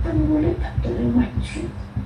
boleh tak terima cuy.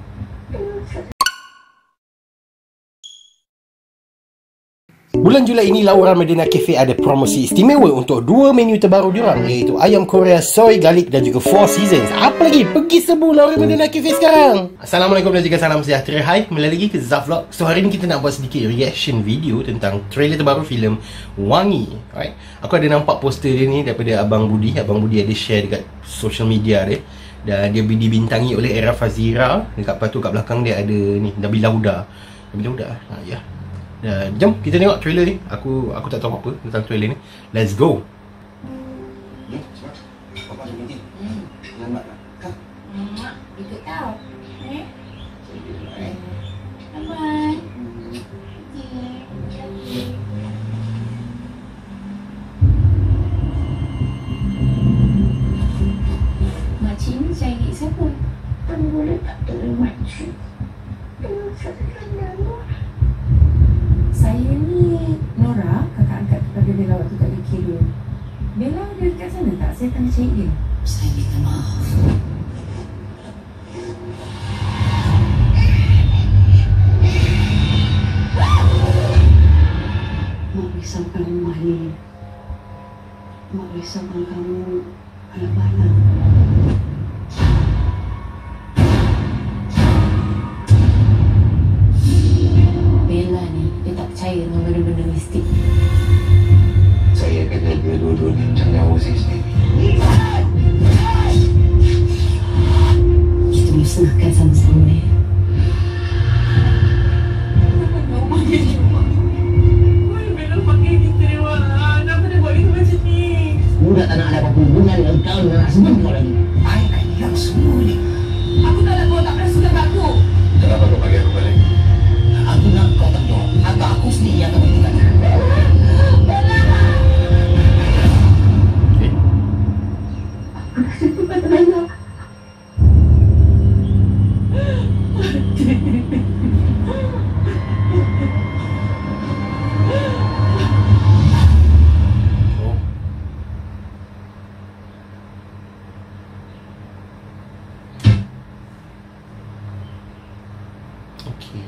Bulan Julai ini Laura Medina Cafe ada promosi istimewa untuk dua menu terbaru diorang, iaitu ayam Korea soy garlic dan juga Four Seasons. Apa lagi? Pergi serbu Laura Medina Cafe sekarang. Assalamualaikum dan juga salam sejahtera. Hai, kembali lagi ke Zaf Vlog. So hari ni kita nak buat sedikit reaction video tentang trailer terbaru filem WANGI. Alright. Aku ada nampak poster dia ni daripada Abang Budi. Abang Budi ada share dekat social media dia. Dan dia dibintangi oleh Era Fazira. Dekat lepas tu kat belakang dia ada ni Nabila Huda. Nabila Huda. Ya. Jom kita tengok trailer ni. Aku tak tahu apa tentang trailer ni. Let's go. Ikut tau. Makcik ni cari siapa? Boleh tak terima cuy. Saya ni Nora, kakak angkat kepada Bella waktu kat UK2. Bella ada dekat sana tak? Saya tengah cari dia. Saya minta maaf. Mak risaukan rumah ni. Mak risaukan kamu anak bana. Bella ni, dia tak percaya dengan benda-benda mistik. Saya akan jaga dua-duanya macam nyawa saya sendiri. Kita musnahkan sama-sama ni. Kenapa Bella pakai kita ni, Wak? Kenapa dia buat gitu macam ni? Mudah tak nak ada apa-apa hubungan dengan kau dengan husband kau lagi. Saya nak hilang semua ni. Aku tak nak kau tak pernah suka kat aku. Kenapa kau panggil aku balik? Aku nak kau tak tahu. Atau aku sendiri yang akan menentukan. Okay.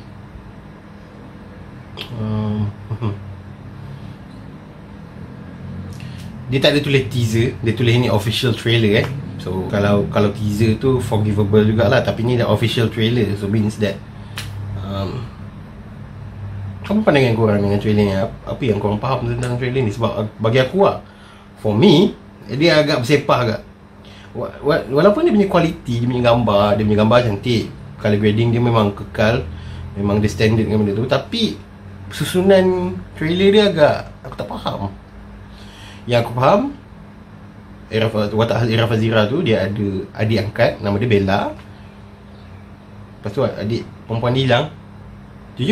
Dia tak ada tulis teaser, dia tulis ni official trailer So kalau teaser tu forgivable jugalah, tapi ni dah official trailer. So means that apa pandangan korang dengan trailer ni? Apa yang korang faham tentang trailer ni? Sebab bagi aku for me, dia agak bersepah agak. Walaupun dia punya kualiti, dia punya gambar cantik, color grading dia memang kekal, memang dia standard dengan benda tu, tapi susunan trailer dia agak aku tak faham. Yang aku faham, watak Era Fazira tu dia ada adik angkat nama dia Bella. Lepas tu adik perempuan dia hilang. Tu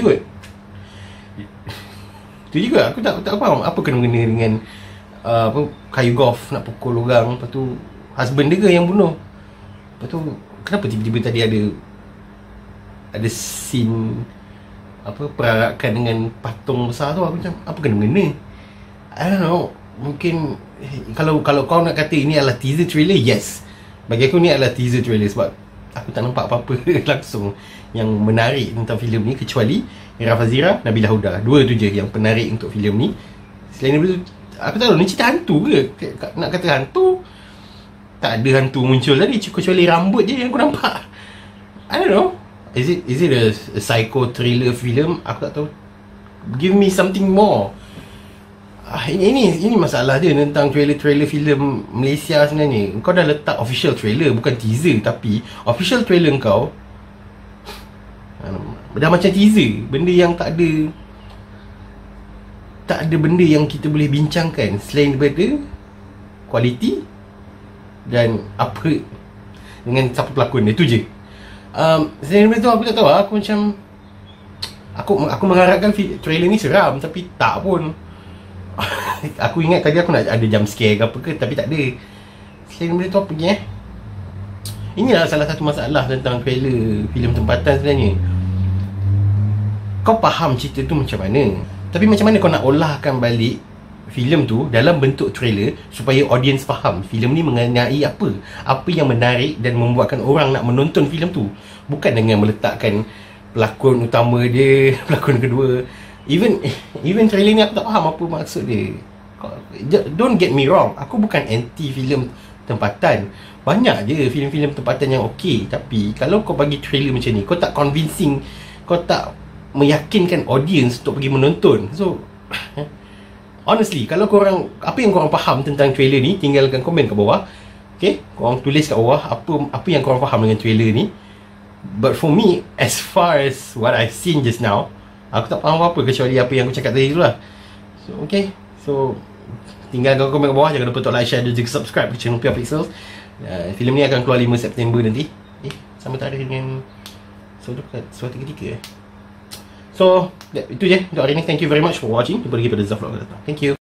juga aku tak faham apa kena-mengena dengan kayu golf nak pukul orang. Lepas tu husband dia ke yang bunuh. Lepas tu kenapa tiba-tiba tadi ada scene perarakan dengan patung besar tu. Aku macam apa kena-mengena? I don't know. Mungkin kalau kau nak kata ini adalah teaser trailer, yes. Bagi aku ni adalah teaser trailer sebab aku tak nampak apa-apa langsung yang menarik tentang filem ni kecuali Era Fazira, Nabila Huda. Dua tu je yang penarik untuk filem ni. Selain itu aku tak tahu ni cerita hantu ke? Nak kata hantu, tak ada hantu muncul tadi kecuali rambut je yang aku nampak. I don't know. Is it a psycho thriller film? Aku tak tahu. Give me something more. Ini masalah dia tentang trailer filem Malaysia sebenarnya. Kau dah letak official trailer, bukan teaser, tapi official trailer kau dah macam teaser. Benda yang tak ada benda yang kita boleh bincangkan selain daripada kualiti dan apa dengan siapa pelakon dia. Tu je. Selain daripada tu aku tak tahu. Aku macam Aku mengharapkan trailer ni seram, tapi tak pun. Aku ingat tadi aku nak ada jump scare ke apa ke, tapi tak ada. Selain daripada tu apa lagi Inilah salah satu masalah tentang trailer filem tempatan sebenarnya. Kau faham cerita tu macam mana, tapi macam mana kau nak olahkan balik filem tu dalam bentuk trailer supaya audience faham filem ni mengenai apa yang menarik dan membuatkan orang nak menonton filem tu, bukan dengan meletakkan pelakon utama dia, pelakon kedua. Even trailer ni aku tak faham apa maksud dia. Don't get me wrong, aku bukan anti filem tempatan. Banyak je filem-filem tempatan yang okey, tapi kalau kau bagi trailer macam ni, kau tak convincing, kau tak meyakinkan audience untuk pergi menonton. So honestly, kalau korang, apa yang korang faham tentang trailer ni, tinggalkan komen kat bawah. Okay, korang tulis kat bawah apa yang korang faham dengan trailer ni. But for me, as far as what I've seen just now, aku tak faham apa-apa kecuali apa yang aku cakap tadi tu lah. So okay, so tinggalkan komen kat bawah. Jangan lupa untuk like, share dan juga subscribe ke channel Pure Pixels. Filem ni akan keluar 5 September nanti. Sama tarikh dengan suatu ketika. So itu je untuk hari ni. Thank you very much for watching. Jumpa lagi pada Zaf Vlog datang. Thank you.